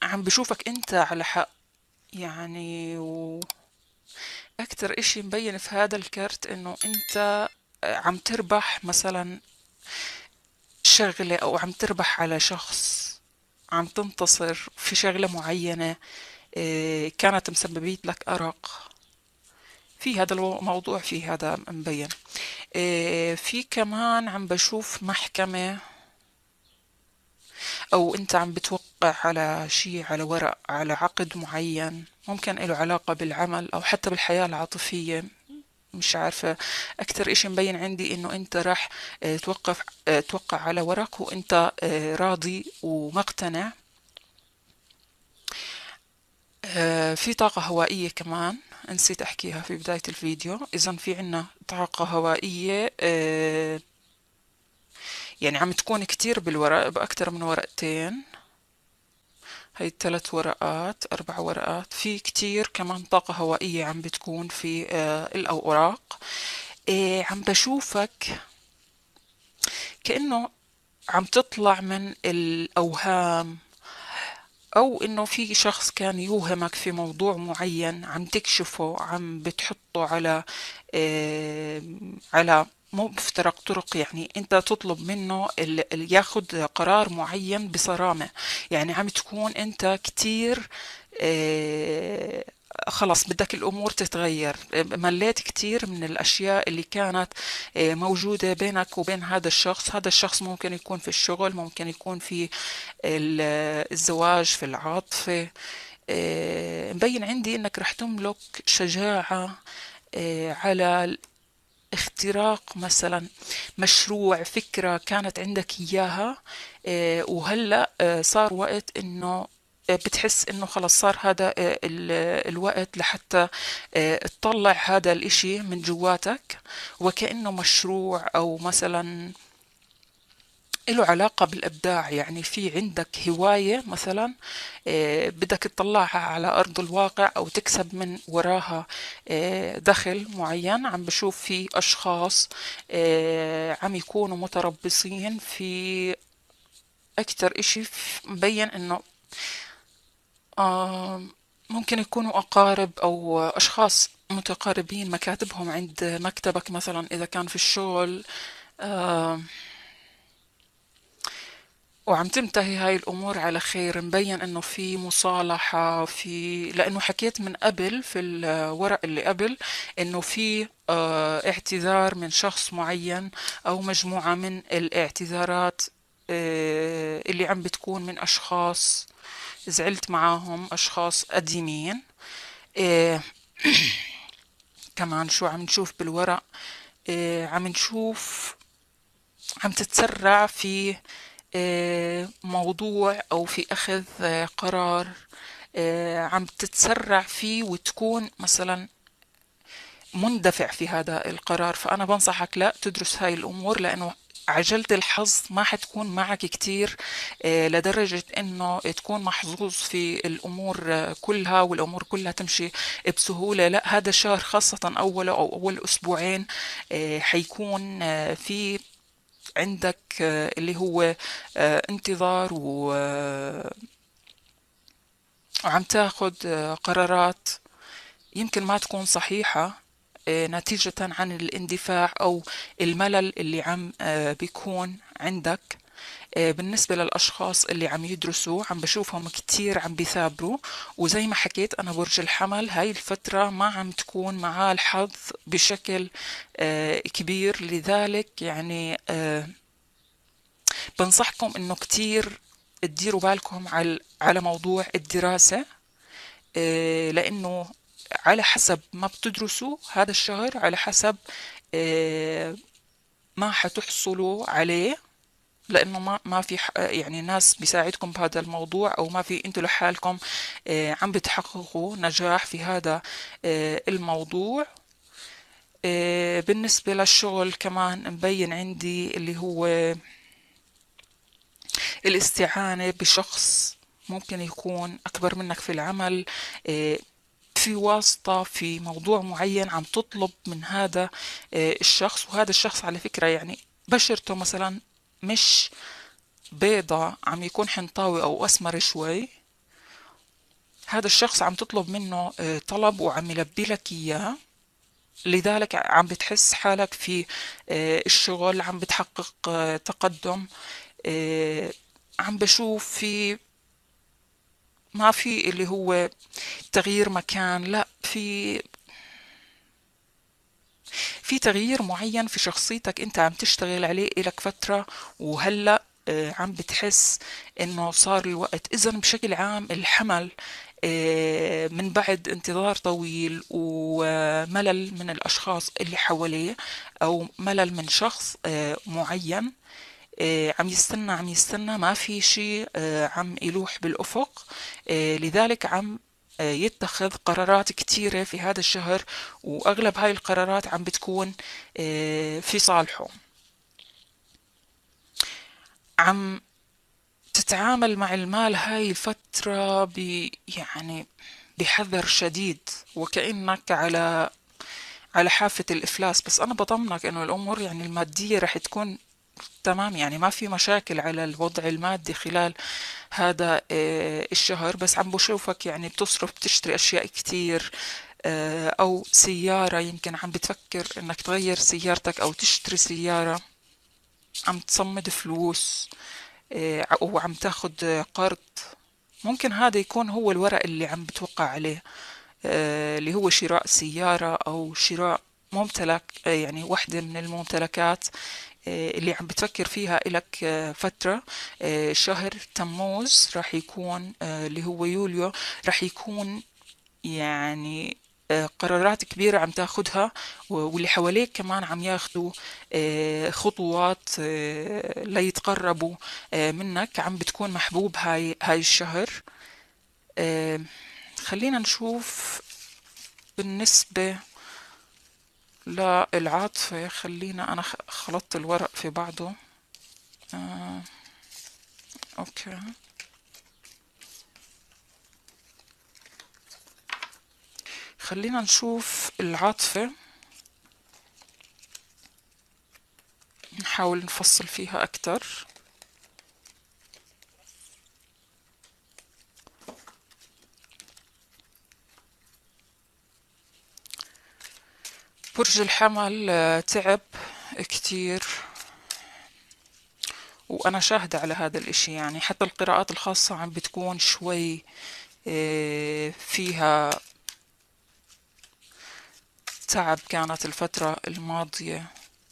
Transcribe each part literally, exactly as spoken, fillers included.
عم بشوفك انت على حق. يعني واكتر اشي مبين في هذا الكرت انه انت عم تربح مثلا شغلة او عم تربح على شخص، عم تنتصر في شغلة معينة. إيه، كانت مسببيت لك أرق في هذا الموضوع، في هذا مبين. إيه، في كمان عم بشوف محكمة، او انت عم بتوقع على شيء، على ورق، على عقد معين ممكن له علاقة بالعمل او حتى بالحياة العاطفية. مش عارفة. اكتر اشي مبين عندي انه انت راح آه، توقف آه، توقع على ورق وانت آه، راضي ومقتنع. آه، في طاقة هوائية كمان نسيت احكيها في بداية الفيديو. اذا في عنا طاقة هوائية، آه، يعني عم تكون كتير بالورق، باكتر من ورقتين. هاي ثلاث ورقات، أربع ورقات. في كتير كمان طاقة هوائية عم بتكون في آه الأوراق. آه عم بشوفك كأنه عم تطلع من الأوهام، أو إنه في شخص كان يوهمك في موضوع معين، عم تكشفه، عم بتحطه على آه على مو بفترق طرق. يعني انت تطلب منه ال- ال- ياخد قرار معين بصرامة. يعني عم تكون انت كتير آه، خلص بدك الأمور تتغير. مليت كتير من الأشياء اللي كانت آه، موجودة بينك وبين هذا الشخص. هذا الشخص ممكن يكون في الشغل، ممكن يكون في ال- الزواج، في العاطفة. آه، مبين عندي انك رح تملك شجاعة آه، على اختراق مثلا مشروع، فكرة كانت عندك إياها. آه، وهلأ آه، صار وقت إنه آه، بتحس إنه خلص صار هذا آه، ال- الوقت لحتى آه، تطلع هذا الإشي من جواتك، وكأنه مشروع أو مثلا له علاقة بالإبداع. يعني في عندك هواية مثلا آه، بدك تطلعها على أرض الواقع أو تكسب من وراها آه، دخل معين. عم بشوف في أشخاص آه، عم يكونوا متربصين في أكتر إشي. ف- مبين إنه آه، ممكن يكونوا أقارب أو أشخاص متقاربين، مكاتبهم عند مكتبك مثلا إذا كان في الشغل. آه، وعم تنتهي هاي الأمور على خير. مبين إنه في مصالحة، في لأنه حكيت من قبل في الورق اللي قبل إنه في آه، اعتذار من شخص معين، أو مجموعة من الاعتذارات آه، اللي عم بتكون من أشخاص زعلت معاهم، أشخاص قديمين. آه، كمان شو عم نشوف بالورق؟ آه، عم نشوف عم تتسرع في آه، موضوع أو في أخذ آه، قرار. آه، عم تتسرع فيه وتكون مثلا مندفع في هذا القرار. فأنا بنصحك لا تدرس هاي الأمور، لأنه عجلة الحظ ما حتكون معك كتير آه، لدرجة انه تكون محظوظ في الامور آه، كلها، والامور كلها تمشي بسهولة. لا، هذا الشهر خاصة اوله او اول اسبوعين آه، حيكون آه، في عندك آه، اللي هو آه، انتظار و- آه، وعم تاخد آه، قرارات يمكن ما تكون صحيحة آه، نتيجة عن الاندفاع أو الملل اللي عم آه، بيكون عندك. آه، بالنسبة للأشخاص اللي عم يدرسوا، عم بشوفهم كتير عم بيثابروا. وزي ما حكيت أنا برج الحمل، هاي الفترة ما عم تكون معاه الحظ بشكل آه، كبير. لذلك يعني آه، بنصحكم انه كتير تديروا بالكم على على موضوع الدراسة. آه، لانه على حسب ما بتدرسوا هذا الشهر، على حسب آه، ما حتحصلوا عليه. لانه ما ما في ح- يعني ناس بيساعدكم بهذا الموضوع، او ما في انتوا لحالكم آه، عم بتحققوا نجاح في هذا آه، الموضوع. آه، بالنسبة للشغل كمان مبين عندي اللي هو الاستعانة بشخص ممكن يكون أكبر منك في العمل، آه، في واسطة في موضوع معين عم تطلب من هذا آه، الشخص. وهذا الشخص على فكرة يعني بشرته مثلا مش بيضة، عم يكون حنطاوي أو أسمر شوي، هذا الشخص عم تطلب منه آه، طلب وعم يلبي لك إياه، لذلك عم بتحس حالك في آه، الشغل عم بتحقق آه، تقدم. آه، عم بشوف في، ما في اللي هو تغيير مكان، لا، في في تغيير معين في شخصيتك انت عم تشتغل عليه إلك فترة، وهلأ آه، عم بتحس انه صار الوقت. اذا بشكل عام الحمل آه، من بعد انتظار طويل وملل من الاشخاص اللي حواليه، او ملل من شخص آه، معين، آه، عم يستنى عم يستنى ما في شيء آه، عم يلوح بالأفق. آه، لذلك عم آه، يتخذ قرارات كتيرة في هذا الشهر، وأغلب هاي القرارات عم بتكون آه، في صالحه. عم تتعامل مع المال هاي الفترة ب يعني بحذر شديد، وكأنك على على حافة الإفلاس. بس أنا بطمنك إنه الأمور يعني المادية رح تكون تمام، يعني ما في مشاكل على الوضع المادي خلال هذا آه، الشهر. بس عم بشوفك يعني بتصرف، بتشتري أشياء كتير، آه، أو سيارة، يمكن عم بتفكر إنك تغير سيارتك أو تشتري سيارة. عم تصمد فلوس آه، أو عم تاخد آه، قرض. ممكن هذا يكون هو الورق اللي عم بتوقع عليه، آه، اللي هو شراء سيارة أو شراء ممتلك، آه، يعني واحدة من الممتلكات آه، اللي عم بتفكر فيها إلك آه، فترة. آه، شهر تموز راح يكون آه، اللي هو يوليو، راح يكون يعني آه، قرارات كبيرة عم تاخدها، واللي حواليك كمان عم ياخدوا آه، خطوات آه، ليتقربوا آه، منك. عم بتكون محبوب هاي هاي الشهر. آه، خلينا نشوف بالنسبة للعاطفة. خلينا أنا خ- خلطت الورق في بعضه. آه، أوكي. خلينا نشوف العاطفة، نحاول نفصل فيها أكتر. برج الحمل آه، تعب كتير، وأنا شاهدة على هذا الإشي. يعني حتى القراءات الخاصة عم بتكون شوي آه، فيها تعب كانت الفترة الماضية.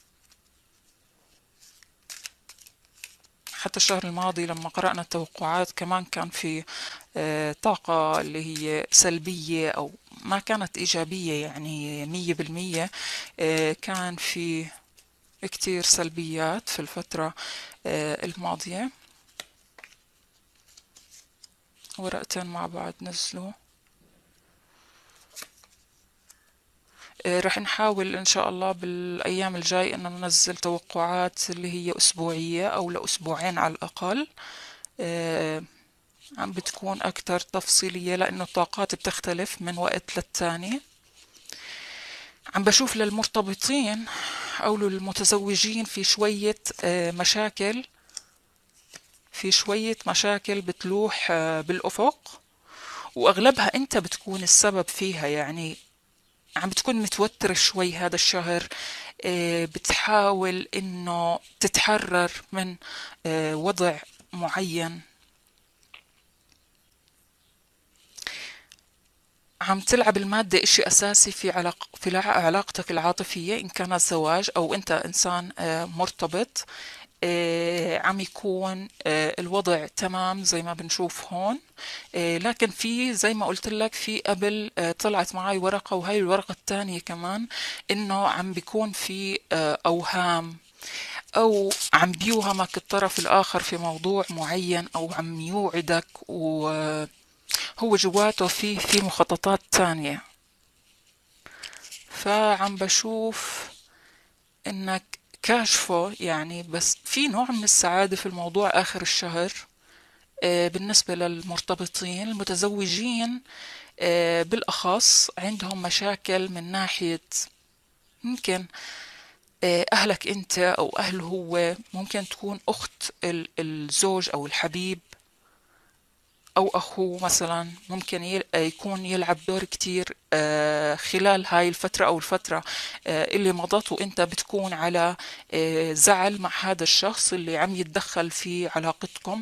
حتى الشهر الماضي لما قرأنا التوقعات كمان كان في آه، طاقة اللي هي سلبية، أو ما كانت إيجابية يعني مية بالمية. آه، كان في كتير سلبيات في الفترة آه، الماضية. ورقتين مع بعض نزلوا. آه، رح نحاول إن شاء الله بالأيام الجاي إنه ننزل توقعات اللي هي أسبوعية أو لأسبوعين على الأقل. آه، عم بتكون أكتر تفصيلية لأنه الطاقات بتختلف من وقت للتاني. عم بشوف للمرتبطين أو للمتزوجين في شوية آه، مشاكل، في شوية مشاكل بتلوح آه، بالأفق، وأغلبها أنت بتكون السبب فيها. يعني عم بتكون متوتر شوي هذا الشهر، آه، بتحاول إنه تتحرر من آه، وضع معين. عم تلعب المادة إشي أساسي في علاق في الع- علاقتك العاطفية، إن كانت زواج أو أنت إنسان آه، مرتبط. آه، عم يكون آه، الوضع تمام زي ما بنشوف هون. آه، لكن في زي ما قلت لك، في قبل آه، طلعت معي ورقة، وهي الورقة الثانية كمان، إنه عم بيكون في آه، أوهام، أو عم بيوهمك الطرف الآخر في موضوع معين، أو عم يوعدك وهو جواته في في مخططات تانية. فعم بشوف إنك كاشفه يعني، بس في نوع من السعادة في الموضوع آخر الشهر. آه، بالنسبة للمرتبطين المتزوجين آه، بالأخص عندهم مشاكل من ناحية، ممكن آه، أهلك أنت أو أهله هو، ممكن تكون أخت ال- الزوج أو الحبيب، أو أخوه مثلا ممكن يل- يكون يلعب دور كتير آه، خلال هاي الفترة أو الفترة آه، اللي مضت، وإنت بتكون على آه، زعل مع هذا الشخص اللي عم يتدخل في علاقتكم.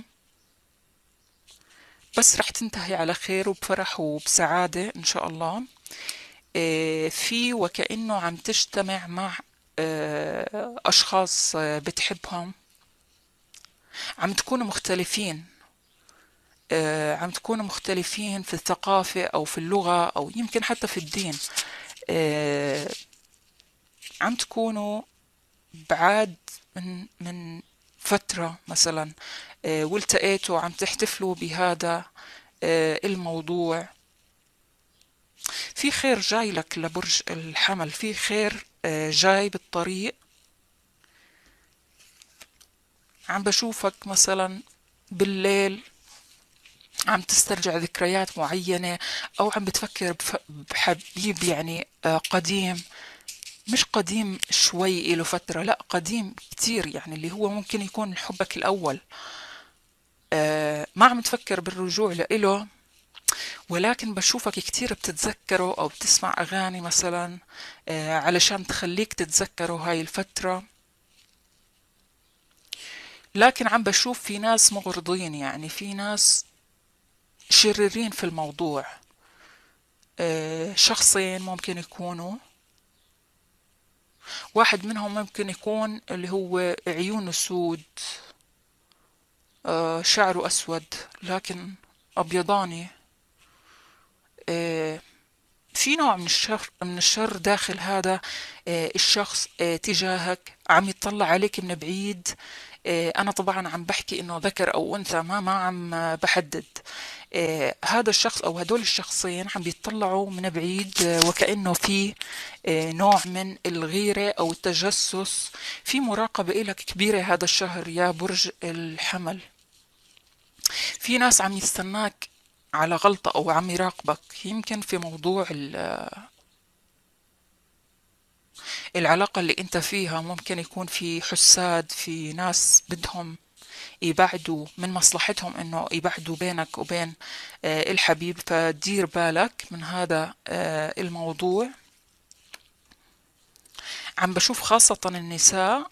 بس رح تنتهي على خير وبفرح وبسعادة إن شاء الله. آه، في وكأنه عم تجتمع مع آه، أشخاص آه، بتحبهم، عم تكونوا مختلفين، آه، عم تكونوا مختلفين في الثقافة أو في اللغة أو يمكن حتى في الدين. آه، عم تكونوا بعاد من من فترة مثلا، آه، والتقيتوا عم تحتفلوا بهذا آه، الموضوع. في خير جاي لك لبرج الحمل، في خير آه، جاي بالطريق. عم بشوفك مثلا بالليل عم تسترجع ذكريات معينة، أو عم بتفكر بف- بحبيب يعني آه، قديم. مش قديم شوي إله فترة، لا قديم كتير، يعني اللي هو ممكن يكون حبك الأول. آه، ما عم تفكر بالرجوع لإله، ولكن بشوفك كتير بتتذكره أو بتسمع أغاني مثلا آه، علشان تخليك تتذكره هاي الفترة. لكن عم بشوف في ناس مغرضين، يعني في ناس شريرين في الموضوع. آه، شخصين ممكن يكونوا، واحد منهم ممكن يكون اللي هو عيونه سود، آه، شعره أسود لكن أبيضاني. آه، في نوع من الشر من الشر داخل هذا آه، الشخص آه، تجاهك، عم يطلع عليك من بعيد. آه، أنا طبعا عم بحكي إنه ذكر أو أنثى، ما ما عم آه، بحدد. آه، هذا الشخص أو هدول الشخصين عم بيطلعوا من بعيد، آه، وكأنه في آه، نوع من الغيرة أو التجسس. في مراقبة إلك كبيرة هذا الشهر يا برج الحمل. في ناس عم يستناك على غلطة أو عم يراقبك، يمكن في موضوع ال- العلاقة اللي انت فيها. ممكن يكون في حساد، في ناس بدهم يبعدوا، من مصلحتهم انه يبعدوا بينك وبين آه، الحبيب، فدير بالك من هذا آه، الموضوع. عم بشوف خاصة النساء،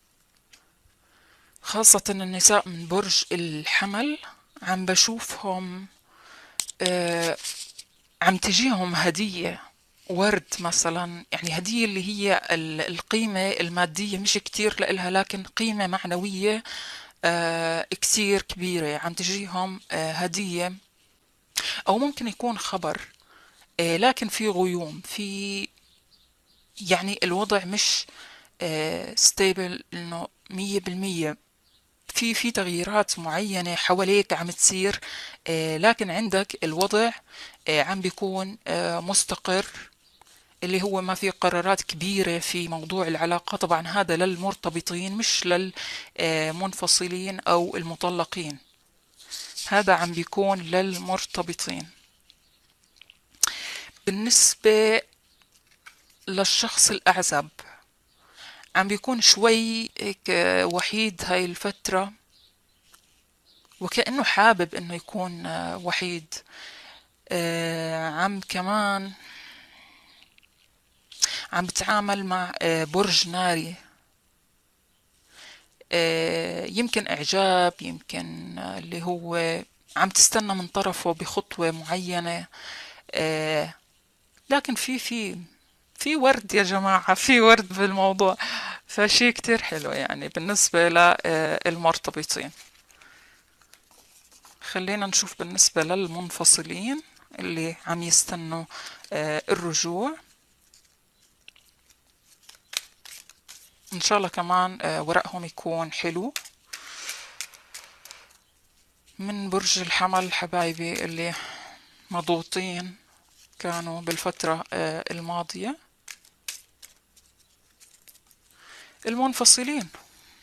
خاصة النساء من برج الحمل، عم بشوفهم آه، عم تجيهم هدية، ورد مثلا، يعني هدية اللي هي ال- القيمة المادية مش كتير لإلها، لكن قيمة معنوية آه كتير كبيرة عم تجيهم آه هدية. أو ممكن يكون خبر آه لكن في غيوم، في يعني الوضع مش آه ستيبل إنه مية بالمية. في في تغييرات معينة حواليك عم تصير، آه لكن عندك الوضع آه عم بيكون آه مستقر، اللي هو ما في قرارات كبيرة في موضوع العلاقة. طبعا هذا للمرتبطين مش للمنفصلين أو المطلقين، هذا عم بيكون للمرتبطين. بالنسبة للشخص الأعزب، عم بيكون شوي هيك وحيد هاي الفترة، وكأنه حابب إنه يكون آه، وحيد. آه، عم كمان عم بتعامل مع آه، برج ناري. آه، يمكن إعجاب، يمكن آه، اللي هو عم تستنى من طرفه بخطوة معينة. آه، لكن في في في ورد يا جماعة، في ورد بالموضوع، فشي كتير حلو يعني بالنسبة للمرتبطين. خلينا نشوف بالنسبة للمنفصلين اللي عم يستنوا آه، الرجوع. إن شاء الله كمان آه، ورقهم يكون حلو. من برج الحمل حبايبي اللي مضغوطين كانوا بالفترة آه، الماضية، المنفصلين.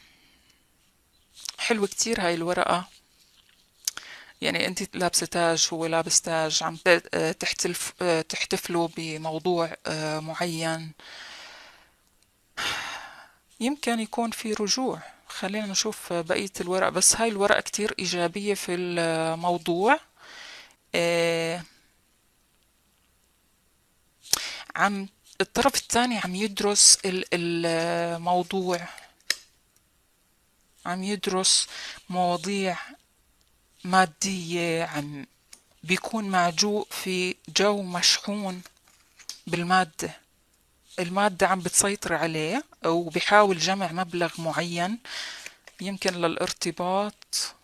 حلو كتير هاي الورقة، يعني انت لابسة تاج، هو لابس تاج، عم ت- آه، تحتلف آه، تحتفلوا بموضوع آه، معين. يمكن يكون في رجوع. خلينا نشوف بقية الورق، بس هاي الورقة كتير إيجابية في الموضوع. آه، عم الطرف الثاني عم يدرس ال- الموضوع، عم يدرس مواضيع مادية، عم بيكون معجوق في جو مشحون بالمادة. المادة عم بتسيطر عليه وبيحاول جمع مبلغ معين يمكن للارتباط.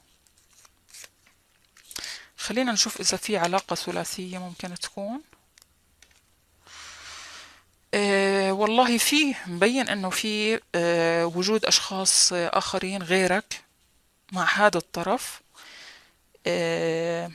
خلينا نشوف إذا في علاقة ثلاثية ممكن تكون. أه والله في مبين انه في أه وجود اشخاص آه، اخرين غيرك مع هذا الطرف. أه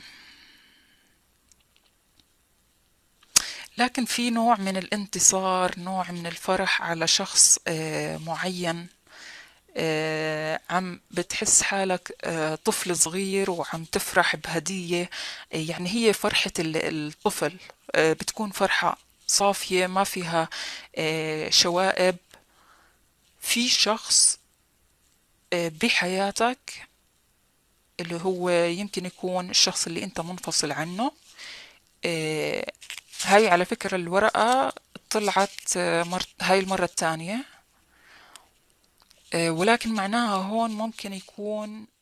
لكن في نوع من الانتصار، نوع من الفرح على شخص أه معين. أه عم بتحس حالك أه طفل صغير وعم تفرح بهدية. آه، يعني هي فرحة ال- الطفل. أه بتكون فرحة صافية ما فيها أه شوائب. في شخص آه، بحياتك اللي هو يمكن يكون الشخص اللي انت منفصل عنه. آه، هاي على فكرة الورقة طلعت آه، مر... هاي المرة الثانية. آه، ولكن معناها هون ممكن يكون